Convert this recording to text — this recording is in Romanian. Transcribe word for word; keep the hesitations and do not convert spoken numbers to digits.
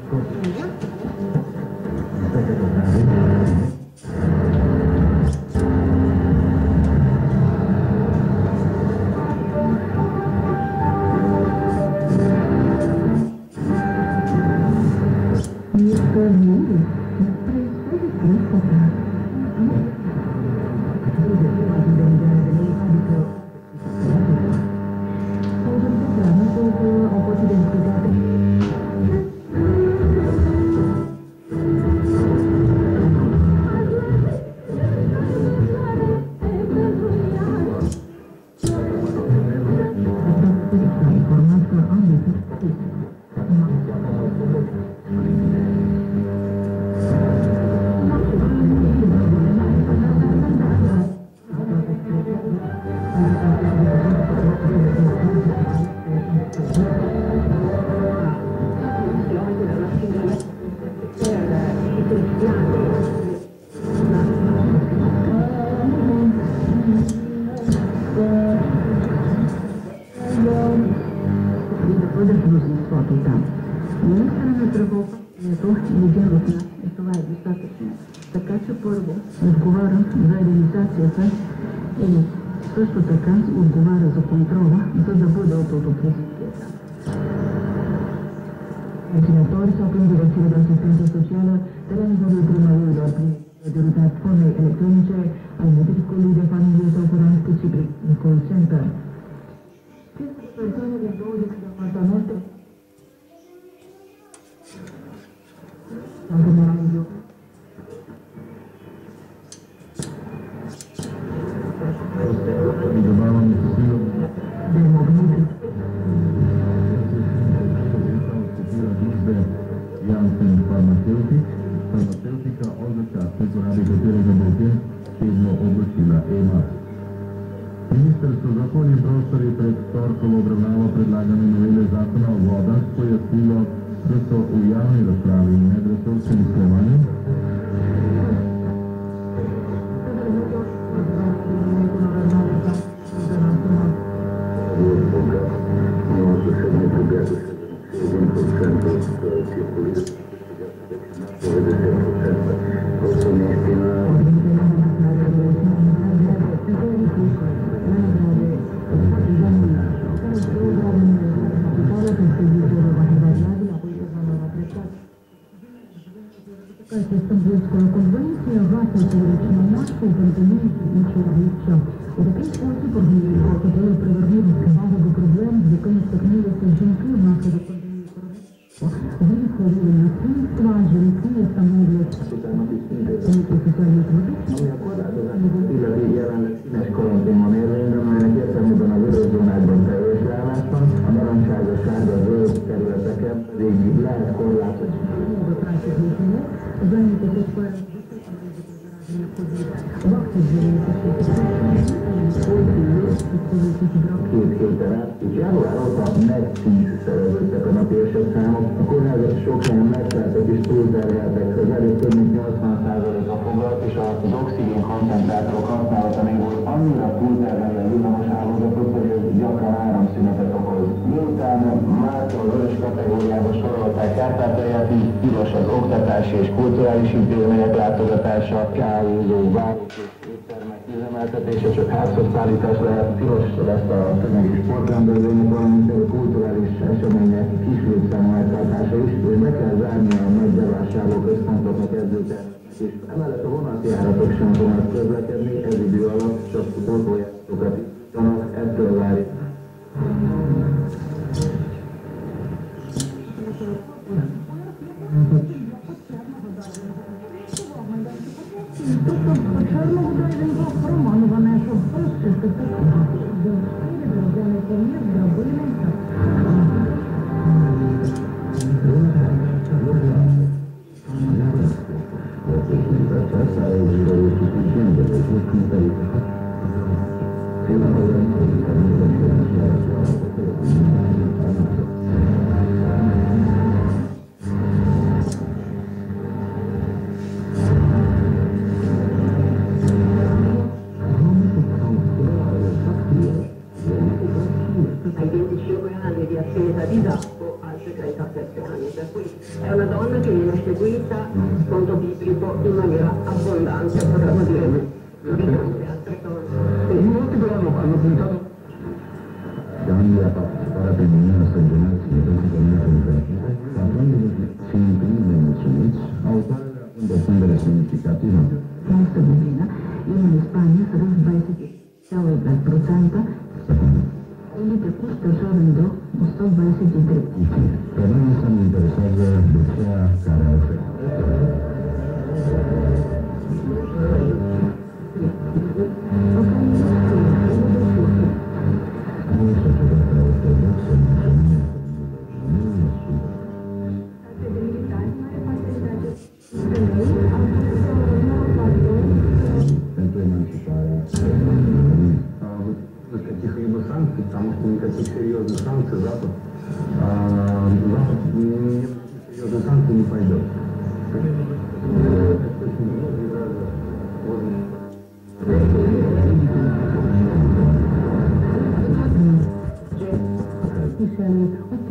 Също така отговаря за контрола, за да бъде от autopsiata. Cercinatori sau prin Direcțiile de Asistență Socială, de la nivelul primăriilor, prin majoritatea formei electronice, al medicului de familie sau curant, cât și prin call center. Persoane din douăzeci de apartamente sau de radio. Janssen Pharmaceutics, farmaceutica od začasnega rehabilitiranja bolnic tedno odločila E M A. Ministrstvo za okolje in prostor je pred torkovo obravnavo predlagane novele zakona o vodah pojasnilo, da so v javni razpravi in medresorskem usklajevanju Стамбульскую конвенцию ратифицировали нашу конвенцию человека. У такий спосіб організація хотіла привернути увагу до проблем, з якими стикнулися жінки внаслідок пандемії коронавірусу. Вони хворіли на насильства, жінки становлять соціально-економічні. Illeti jelenleg színes karanténban élünk, amelynek értelmében az övezónákban teljes leállás van, a narancságos sárga zöld területeken pedig lehet korlátozni. Két héten át, és január óta megtízszereződtek a napi esetszámok. A kórházak sok helyen megszálltak és túlterheltek, az erők több mint nyolcvan százaléka foglalt, és az oxigén koncentrátorok használata még volt annyira túlterhelve a villamos hálózatot, hogy ez gyakran áramszünetet okoz. Miután mától vörös kategóriába sorolták Kárpátalját, így tilos az oktatási és kulturális intézmények látogatása, kávézó, bárok és éttermek üzemeltetése, csak házhoz szállítás lehet, tilos lesz a tömegi sportrendezvények, valamint a kulturális események kis létszámú megtartása is, és be kell zárni a nagy bevásárlóközpontoknak, edzőtermeknek is. Emellett a vonatjáratok sem fognak közlekedni, ez idő alatt csak pótlójáratokat indítanak, ettől várjuk. Again, the sugar sessuali, per cui è una donna che viene seguita, secondo biblico, in maniera abbondante, potremmo dire, di tante altre cose. In molti però hanno, hanno puntato dando a partecipare a femminile stagionale significativamente imperative, parlando si imprime nel suo autore de fundere significativă. Este bine. Eu în Spania să rău двадцать целых процента или текущ стажерând o сто двадцать три. Pe noi însă ne interesează de ceea care a oferit. Nu e societatea ortodoxă, mulțumim, nu e sub. Pentru emanciparea каких-либо санкций, потому что никаких серьезных санкций Запад, а, Запад серьезных санкций не пойдет. Писали